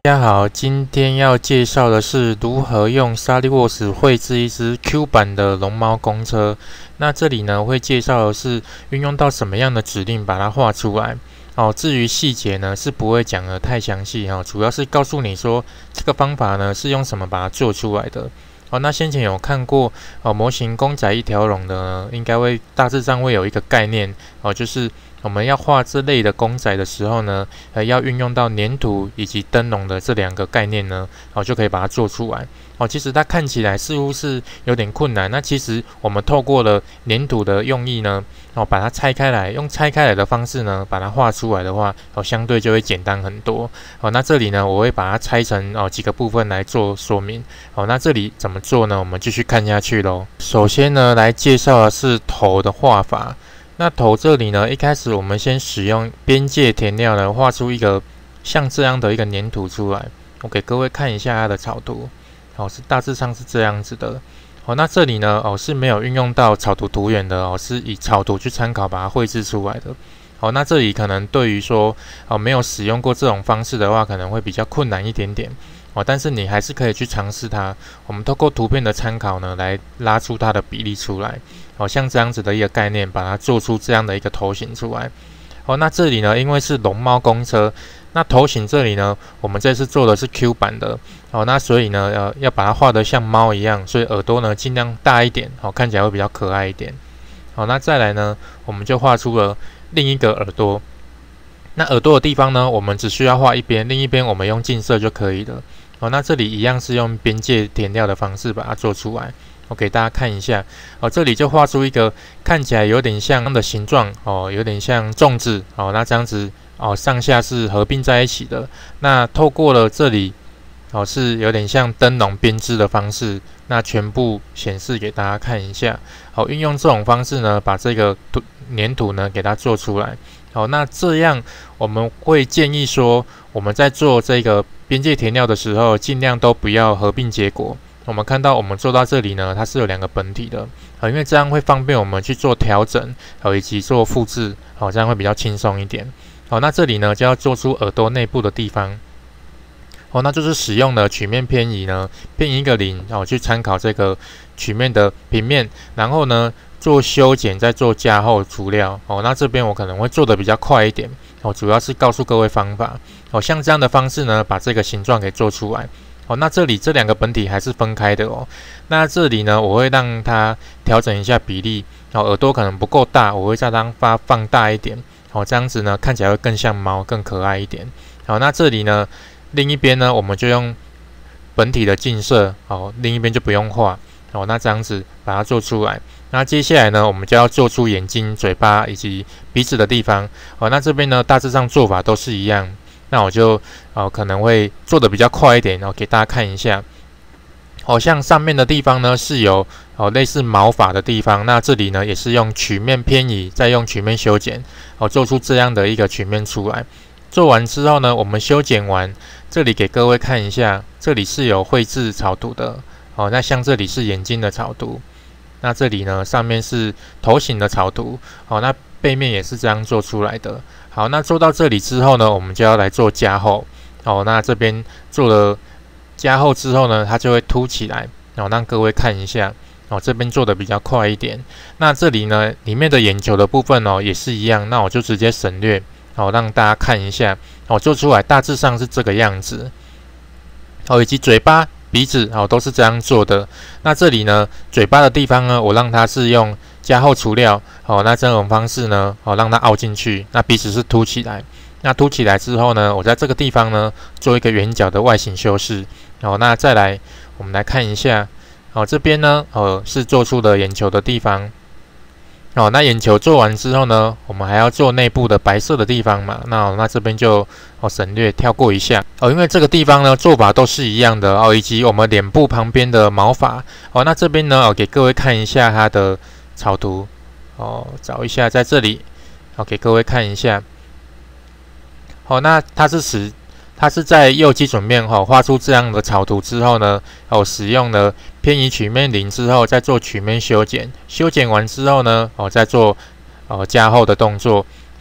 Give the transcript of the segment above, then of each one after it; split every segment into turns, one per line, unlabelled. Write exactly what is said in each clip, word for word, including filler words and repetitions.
大家好，今天要介绍的是如何用 SolidWorks 绘制一只 Q 版的龙猫公车。那这里呢会介绍的是运用到什么样的指令把它画出来。哦，至于细节呢是不会讲得太详细哈、哦，主要是告诉你说这个方法呢是用什么把它做出来的。哦，那先前有看过哦模型公仔一条龙的呢，应该会大致上会有一个概念哦，就是我们要画这类的公仔的时候呢，呃，要运用到粘土以及灯笼的这两个概念呢，哦，就可以把它做出来。哦，其实它看起来似乎是有点困难，那其实我们透过了粘土的用意呢，哦，把它拆开来，用拆开来的方式呢，把它画出来的话，哦，相对就会简单很多。哦，那这里呢，我会把它拆成哦几个部分来做说明。哦，那这里怎么做呢？我们继续看下去咯。首先呢，来介绍的是头的画法。那头这里呢，一开始我们先使用边界填料呢，画出一个像这样的一个粘土出来。我给各位看一下它的草图，哦，是大致上是这样子的。哦，那这里呢，哦是没有运用到草图图源的哦，是以草图去参考把它绘制出来的。哦，那这里可能对于说哦没有使用过这种方式的话，可能会比较困难一点点。哦，但是你还是可以去尝试它。我们透过图片的参考呢，来拉出它的比例出来。哦，像这样子的一个概念，把它做出这样的一个头型出来。哦，那这里呢，因为是龙猫公车，那头型这里呢，我们这次做的是 Q 版的。哦，那所以呢，呃，要把它画得像猫一样，所以耳朵呢尽量大一点，哦，看起来会比较可爱一点。好，那再来呢，我们就画出了另一个耳朵。那耳朵的地方呢，我们只需要画一边，另一边我们用近色就可以了。哦，那这里一样是用边界填料的方式把它做出来。我给大家看一下，哦，这里就画出一个看起来有点像的形状，哦，有点像粽子，哦，那这样子，哦，上下是合并在一起的。那透过了这里，哦，是有点像灯笼编织的方式，那全部显示给大家看一下。好，运用这种方式呢，把这个土粘土呢给它做出来。好，那这样我们会建议说，我们在做这个边界填料的时候，尽量都不要合并结果。我们看到我们做到这里呢，它是有两个本体的，好，因为这样会方便我们去做调整，好，以及做复制，好，这样会比较轻松一点。好，那这里呢就要做出耳朵内部的地方。哦，那就是使用了曲面偏移呢，偏移一个零，哦，去参考这个曲面的平面，然后呢做修剪，再做加厚涂料。哦，那这边我可能会做的比较快一点，哦，主要是告诉各位方法。哦，像这样的方式呢，把这个形状给做出来。哦，那这里这两个本体还是分开的哦。那这里呢，我会让它调整一下比例。哦，耳朵可能不够大，我会再让它放大一点。哦，这样子呢，看起来会更像猫，更可爱一点。好，那这里呢，另一边呢，我们就用本体的近色。好，另一边就不用画。好，那这样子把它做出来。那接下来呢，我们就要做出眼睛、嘴巴以及鼻子的地方。好，那这边呢，大致上做法都是一样。那我就哦可能会做的比较快一点，然后给大家看一下。好，像上面的地方呢是有哦类似毛发的地方，那这里呢也是用曲面偏移，再用曲面修剪，哦做出这样的一个曲面出来。做完之后呢，我们修剪完，这里给各位看一下，这里是有绘制草图的。哦，那像这里是眼睛的草图，那这里呢上面是头型的草图。好，那背面也是这样做出来的。好，那做到这里之后呢，我们就要来做加厚。哦，那这边做了加厚之后呢，它就会凸起来。哦，让各位看一下。哦，这边做的比较快一点。那这里呢，里面的眼球的部分哦也是一样，那我就直接省略。好，让大家看一下。哦，做出来大致上是这个样子。哦，以及嘴巴、鼻子哦都是这样做的。那这里呢，嘴巴的地方呢，我让它是用加厚涂料。好，那这种方式呢，好让它凹进去。那鼻子是凸起来。那凸起来之后呢，我在这个地方呢做一个圆角的外形修饰。好，那再来我们来看一下。好，这边呢，呃是做出了眼球的地方。好，那眼球做完之后呢，我们还要做内部的白色的地方嘛。那那这边就哦省略跳过一下。哦，因为这个地方呢做法都是一样的哦，以及我们脸部旁边的毛发。哦，那这边呢，哦给各位看一下它的草图。哦，找一下在这里。好，给各位看一下。好，那它是使它是在右基准面哈、哦、画出这样的草图之后呢，哦使用了偏移曲面零之后，再做曲面修剪，修剪完之后呢，哦再做哦加厚的动作。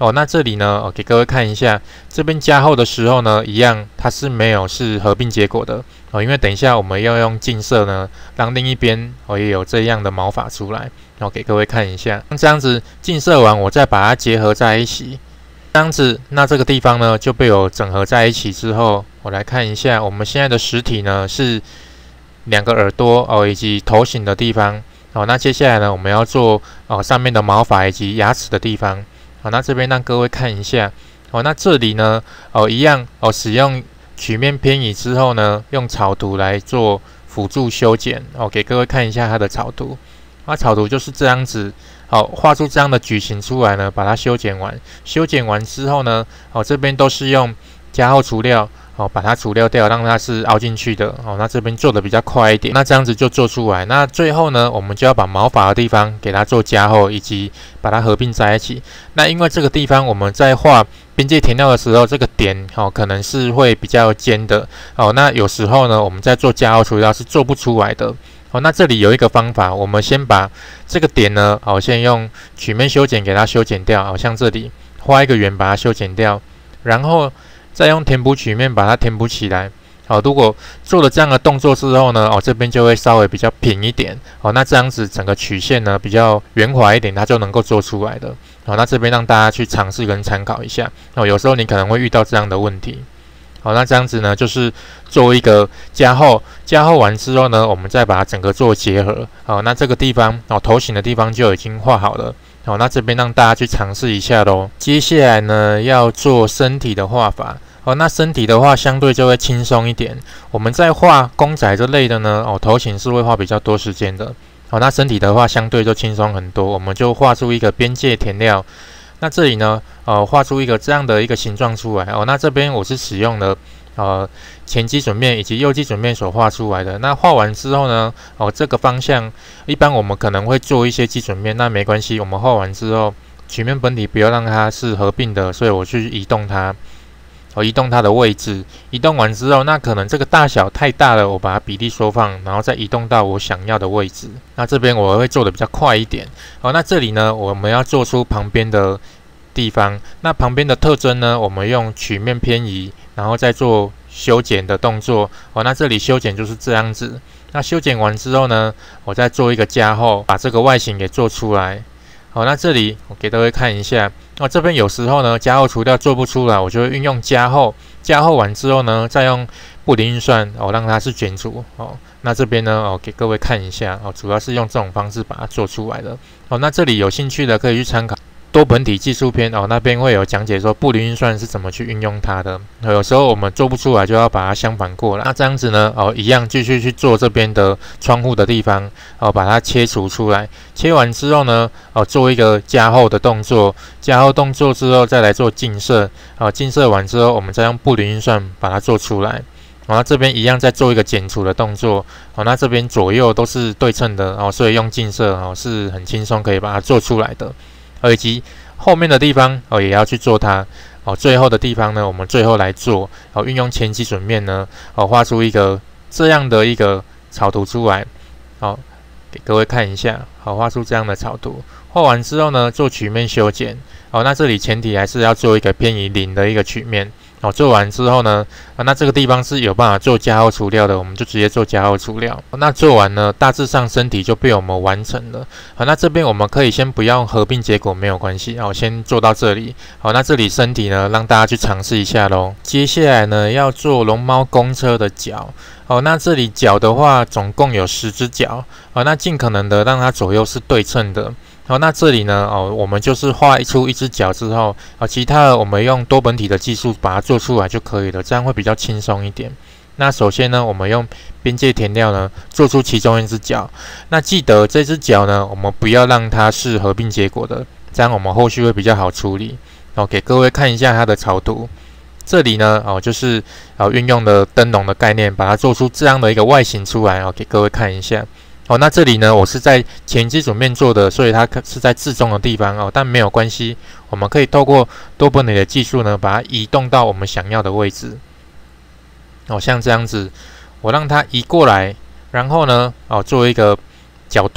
哦，那这里呢，哦，给各位看一下，这边加厚的时候呢，一样它是没有是合并结果的哦，因为等一下我们要用近色呢，让另一边哦也有这样的毛发出来，然后给各位看一下，这样子近色完，我再把它结合在一起，这样子，那这个地方呢就被我整合在一起之后，我来看一下，我们现在的实体呢是两个耳朵哦以及头型的地方哦，那接下来呢我们要做哦上面的毛发以及牙齿的地方。好，那这边让各位看一下，哦，那这里呢，哦，一样哦，使用曲面偏移之后呢，用草图来做辅助修剪，哦，给各位看一下它的草图。那草图就是这样子，好，画出这样的矩形出来呢，把它修剪完。修剪完之后呢，哦，这边都是用加厚除料。哦，把它除掉掉，让它是凹进去的。哦，那这边做的比较快一点，那这样子就做出来。那最后呢，我们就要把毛发的地方给它做加厚，以及把它合并在一起。那因为这个地方我们在画边界填料的时候，这个点哦可能是会比较尖的。哦，那有时候呢，我们在做加厚除料是做不出来的。哦，那这里有一个方法，我们先把这个点呢，哦，先用曲面修剪给它修剪掉。好像这里画一个圆，把它修剪掉，然后再用填补曲面把它填补起来。好，如果做了这样的动作之后呢，哦，这边就会稍微比较平一点。哦，那这样子整个曲线呢比较圆滑一点，它就能够做出来的。好，那这边让大家去尝试跟参考一下。哦，有时候你可能会遇到这样的问题。好，那这样子呢，就是做一个加厚，加厚完之后呢，我们再把它整个做结合。好，那这个地方哦，头型的地方就已经画好了。好，那这边让大家去尝试一下咯。接下来呢，要做身体的画法。哦，那身体的话相对就会轻松一点。我们在画公仔这类的呢，哦，头型是会花比较多时间的。好，那身体的话相对就轻松很多。我们就画出一个边界填料。那这里呢，呃，画出一个这样的一个形状出来。哦，那这边我是使用了呃前基准面以及右基准面所画出来的。那画完之后呢，哦，这个方向一般我们可能会做一些基准面，那没关系，我们画完之后，曲面本体不要让它是合并的，所以我去移动它。我移动它的位置，移动完之后，那可能这个大小太大了，我把它比例缩放，然后再移动到我想要的位置。那这边我会做的比较快一点。好，那这里呢，我们要做出旁边的地方。那旁边的特征呢，我们用曲面偏移，然后再做修剪的动作。好，那这里修剪就是这样子。那修剪完之后呢，我再做一个加厚，把这个外形给做出来。好，那这里我给各位看一下。哦，这边有时候呢，加厚除料做不出来，我就会运用加厚。加厚完之后呢，再用布林运算哦，让它是卷除哦。那这边呢，哦，给各位看一下哦，主要是用这种方式把它做出来的。哦，那这里有兴趣的可以去参考多本体技术篇哦，那边会有讲解说布林运算是怎么去运用它的。有时候我们做不出来，就要把它相反过来。那这样子呢，哦，一样继续去做这边的窗户的地方哦，把它切除出来。切完之后呢，哦，做一个加厚的动作。加厚动作之后，再来做近色。哦，近色完之后，我们再用布林运算把它做出来。然后这边一样再做一个剪除的动作。哦，那这边左右都是对称的哦，所以用近色哦是很轻松可以把它做出来的。以及后面的地方哦，也要去做它哦。最后的地方呢，我们最后来做哦，运用前基准面呢哦，画出一个这样的一个草图出来。好，给各位看一下，好，画出这样的草图。画完之后呢，做曲面修剪。哦，那这里前提还是要做一个偏移零的一个曲面。好，做完之后呢，啊，那这个地方是有办法做加厚除料的，我们就直接做加厚除料。那做完呢，大致上身体就被我们完成了。好，那这边我们可以先不要合并结果，没有关系。好，先做到这里。好，那这里身体呢，让大家去尝试一下咯。接下来呢，要做龙猫公车的脚。好，那这里脚的话，总共有十只脚。好，那尽可能的让它左右是对称的。好，那这里呢，哦，我们就是画出一只脚之后，啊，其他的我们用多本体的技术把它做出来就可以了，这样会比较轻松一点。那首先呢，我们用边界填料呢，做出其中一只脚。那记得这只脚呢，我们不要让它是合并结果的，这样我们后续会比较好处理。哦，给各位看一下它的草图。这里呢，哦，就是哦运用的灯笼的概念，把它做出这样的一个外形出来，哦，给各位看一下。哦，那这里呢，我是在前基准面做的，所以它是在置中的地方哦，但没有关系，我们可以透过多本体的技术呢，把它移动到我们想要的位置。哦，像这样子，我让它移过来，然后呢，哦，做一个角度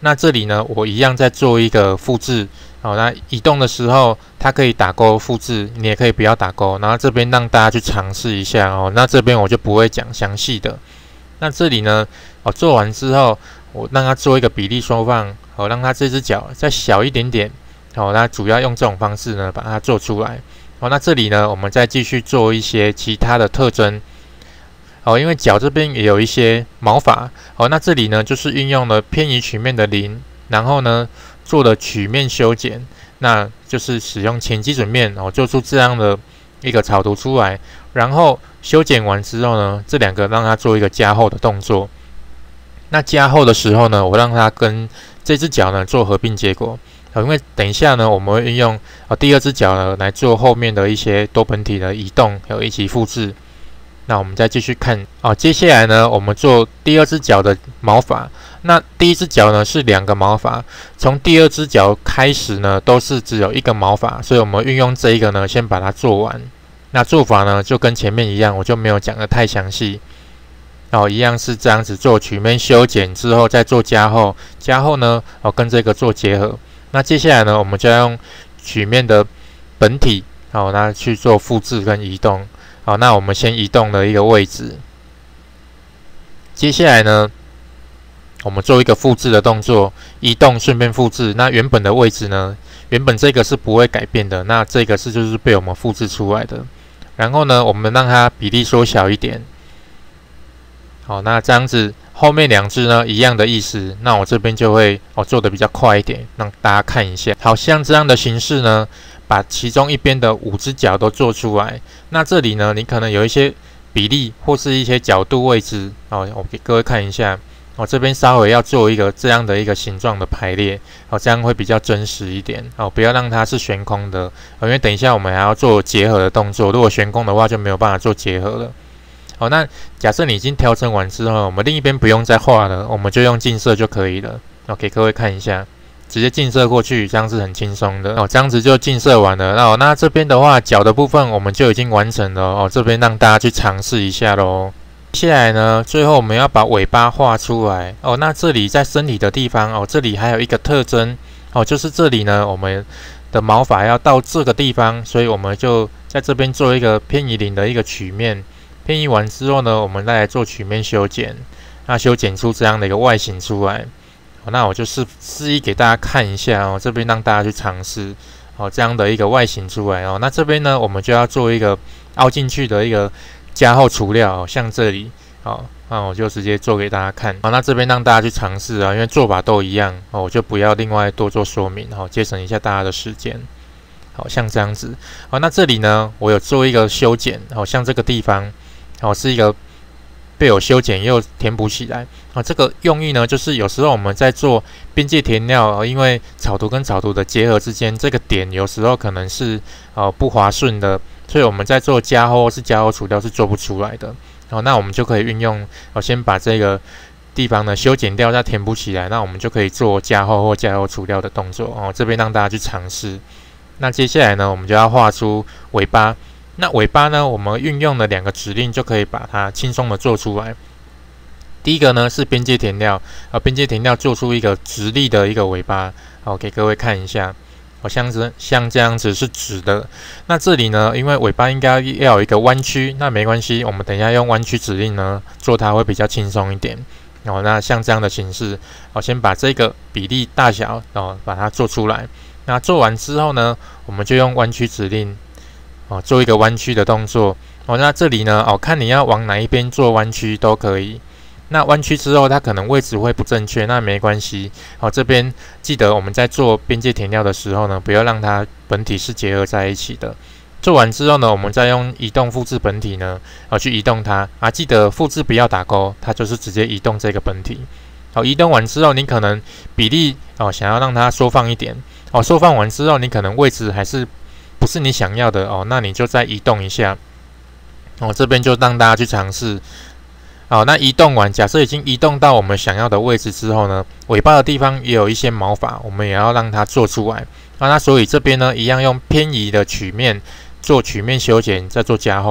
那这里呢，我一样再做一个复制。好，那移动的时候，它可以打勾复制，你也可以不要打勾。然后这边让大家去尝试一下哦。那这边我就不会讲详细的。那这里呢，哦，做完之后，我让它做一个比例缩放，好，让它这只脚再小一点点。好，那主要用这种方式呢，把它做出来。好，那这里呢，我们再继续做一些其他的特征。好，因为脚这边也有一些毛发。好，那这里呢，就是运用了偏移曲面的零，然后呢，做了曲面修剪，那就是使用前基准面哦，做出这样的一个草图出来。然后修剪完之后呢，这两个让它做一个加厚的动作。那加厚的时候呢，我让它跟这只脚呢做合并结果。好，因为等一下呢，我们会运用哦第二只脚呢来做后面的一些多本体的移动，还有一起复制。那我们再继续看哦，接下来呢，我们做第二只脚的毛发。那第一只脚呢是两个毛发，从第二只脚开始呢都是只有一个毛发，所以我们运用这一个呢，先把它做完。那做法呢就跟前面一样，我就没有讲得太详细。哦，一样是这样子做曲面修剪之后再做加厚，加厚呢哦跟这个做结合。那接下来呢，我们就要用曲面的本体，好、哦，那去做复制跟移动。好，那我们先移动了一个位置。接下来呢，我们做一个复制的动作，移动顺便复制。那原本的位置呢，原本这个是不会改变的，那这个是就是被我们复制出来的。然后呢，我们让它比例缩小一点。好，那这样子后面两只呢一样的意思。那我这边就会哦做的比较快一点，让大家看一下。好像这样的形式呢，把其中一边的五只脚都做出来。那这里呢，你可能有一些比例或是一些角度位置哦，我给各位看一下。哦，这边稍微要做一个这样的一个形状的排列，哦，这样会比较真实一点。哦，不要让它是悬空的，哦，因为等一下我们还要做结合的动作。如果悬空的话，就没有办法做结合了。好，那假设你已经调整完之后，我们另一边不用再画了，我们就用近色就可以了。哦，给各位看一下，直接近色过去，这样是很轻松的。哦，这样子就近色完了。哦，那这边的话，脚的部分我们就已经完成了。哦，这边让大家去尝试一下咯。接下来呢，最后我们要把尾巴画出来。哦，那这里在身体的地方，哦，这里还有一个特征。哦，就是这里呢，我们的毛发要到这个地方，所以我们就在这边做一个偏移零的一个曲面。偏移完之后呢，我们再来做曲面修剪，那修剪出这样的一个外形出来。好，那我就示示意给大家看一下哦，这边让大家去尝试哦这样的一个外形出来哦。那这边呢，我们就要做一个凹进去的一个加厚除料，哦，像这里，好，那我就直接做给大家看。好，那这边让大家去尝试啊，因为做法都一样哦，我就不要另外多做说明，好，节省一下大家的时间。好，像这样子。好，那这里呢，我有做一个修剪，好，像这个地方。哦，是一个被我修剪又填补起来。啊，这个用意呢，就是有时候我们在做边界填料，因为草图跟草图的结合之间，这个点有时候可能是呃不滑顺的，所以我们在做加厚或是加厚除料是做不出来的。好，那我们就可以运用，我先把这个地方呢修剪掉，再填补起来，那我们就可以做加厚或加厚除料的动作。哦，这边让大家去尝试。那接下来呢，我们就要画出尾巴。那尾巴呢，我们运用了两个指令就可以把它轻松的做出来。第一个呢是边界填料，啊，边界填料做出一个直立的一个尾巴，好，给各位看一下，好像是像这样子是直的。那这里呢，因为尾巴应该要有一个弯曲，那没关系，我们等一下用弯曲指令呢做它会比较轻松一点。哦，那像这样的形式，我先把这个比例大小哦把它做出来。那做完之后呢，我们就用弯曲指令。哦，做一个弯曲的动作。哦，那这里呢，哦，看你要往哪一边做弯曲都可以。那弯曲之后，它可能位置会不正确，那没关系。哦，这边记得我们在做边界填料的时候呢，不要让它本体是结合在一起的。做完之后呢，我们再用移动复制本体呢，哦，去移动它啊，记得复制不要打勾，它就是直接移动这个本体。好，移动完之后，你可能比例哦想要让它缩放一点。哦，缩放完之后，你可能位置还是不是你想要的哦，那你就再移动一下。哦，这边就让大家去尝试。好，那移动完，假设已经移动到我们想要的位置之后呢，尾巴的地方也有一些毛发，我们也要让它做出来。啊，那所以这边呢，一样用偏移的曲面做曲面修剪，再做加厚。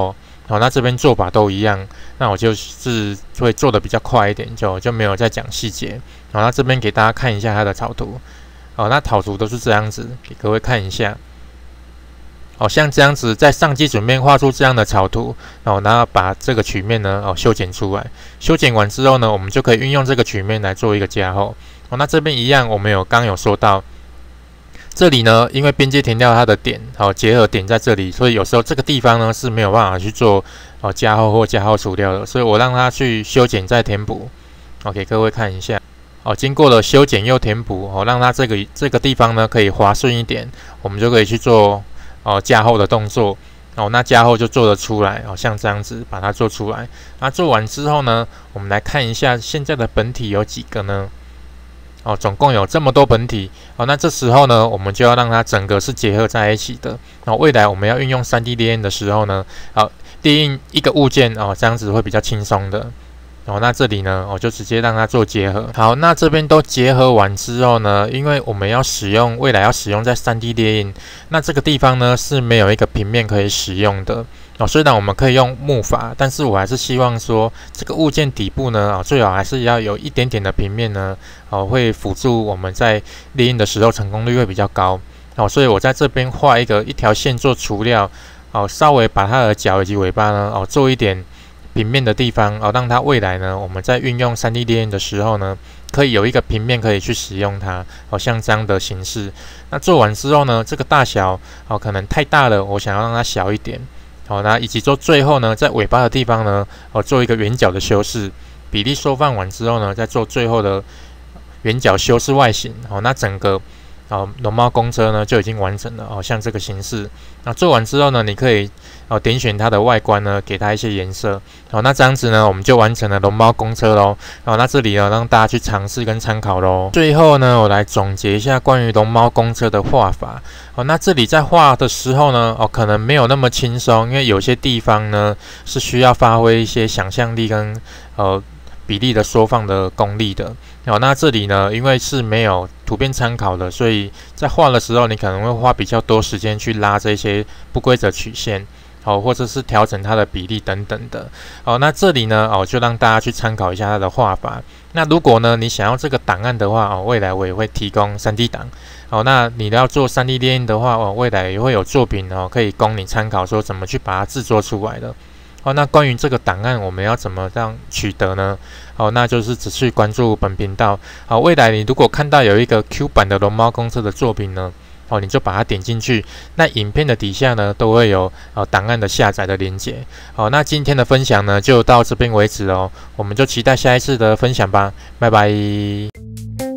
好，那这边做法都一样，那我就是会做的比较快一点，就就没有再讲细节。好，那这边给大家看一下它的草图。好，那草图都是这样子，给各位看一下。好，像这样子，在上基准面画出这样的草图，哦，然后把这个曲面呢，哦，修剪出来。修剪完之后呢，我们就可以运用这个曲面来做一个加厚。哦，那这边一样，我们有刚有说到。这里呢，因为边界填掉它的点，好结合点在这里，所以有时候这个地方呢是没有办法去做哦加厚或加厚除掉的，所以我让它去修剪再填补。好，给各位看一下。哦，经过了修剪又填补，哦，让它这个这个地方呢可以滑顺一点，我们就可以去做哦加厚的动作。哦，那加厚就做得出来，哦，像这样子把它做出来。那做完之后呢，我们来看一下现在的本体有几个呢？哦，总共有这么多本体。哦，那这时候呢，我们就要让它整个是结合在一起的。哦，未来我们要运用 三 D 列印的时候呢，好，列印一个物件哦，这样子会比较轻松的。哦，那这里呢，我就直接让它做结合。好，那这边都结合完之后呢，因为我们要使用，未来要使用在 三 D 列印，那这个地方呢是没有一个平面可以使用的。哦，虽然我们可以用木筏，但是我还是希望说，这个物件底部呢，哦，最好还是要有一点点的平面呢，哦，会辅助我们在列印的时候成功率会比较高。哦，所以我在这边画一个一条线做除料，哦，稍微把它的脚以及尾巴呢，哦，做一点平面的地方，哦，让它未来呢，我们在运用 三 D 列印的时候呢，可以有一个平面可以去使用它，好，像这样的形式。那做完之后呢，这个大小，哦，可能太大了，我想要让它小一点。好，那以及做最后呢，在尾巴的地方呢，哦，做一个圆角的修饰，比例缩放完之后呢，再做最后的圆角修饰外形。好，那整个哦龙猫公车呢就已经完成了，哦，像这个形式。那做完之后呢，你可以哦点选它的外观呢，给它一些颜色。好，那这样子呢，我们就完成了龙猫公车喽。好，那这里呢，让大家去尝试跟参考喽。最后呢，我来总结一下关于龙猫公车的画法。哦，那这里在画的时候呢，哦，可能没有那么轻松，因为有些地方呢是需要发挥一些想象力跟呃比例的缩放的功力的。好，那这里呢，因为是没有图片参考的，所以在画的时候，你可能会花比较多时间去拉这些不规则曲线，好，或者是调整它的比例等等的。好，那这里呢，哦，就让大家去参考一下它的画法。那如果呢，你想要这个档案的话，哦，未来我也会提供 三 D 档。好，那你要做 三 D 列印的话，哦，未来也会有作品哦，可以供你参考，说怎么去把它制作出来的。好，那关于这个档案，我们要怎么样取得呢？好，那就是只去关注本频道。好，未来你如果看到有一个 Q 版的龙猫公车的作品呢，好，你就把它点进去。那影片的底下呢，都会有呃档案的下载的连结。好，那今天的分享呢，就到这边为止哦。我们就期待下一次的分享吧，拜拜。